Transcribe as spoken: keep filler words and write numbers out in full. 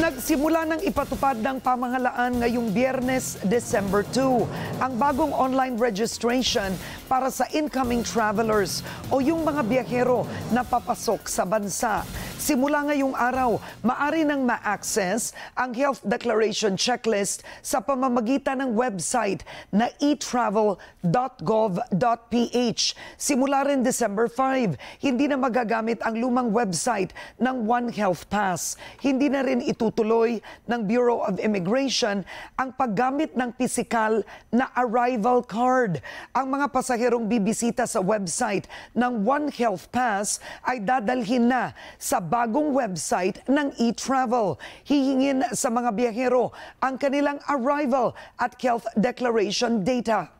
Nagsimula ng ipatupad ng pamahalaan ngayong Biyernes, December two, ang bagong online registration para sa incoming travelers o yung mga biyahero na papasok sa bansa. Simula ngayong araw, maaari nang ma-access ang Health Declaration Checklist sa pamamagitan ng website na e travel dot gov dot p h. Simula rin December five, hindi na magagamit ang lumang website ng One Health Pass. Hindi na rin itutuloy ng Bureau of Immigration ang paggamit ng pisikal na arrival card. Ang mga pasaherong bibisita sa website ng One Health Pass ay dadalhin na sa bagong website ng e-travel. Hihingin sa mga biyahero ang kanilang arrival at health declaration data.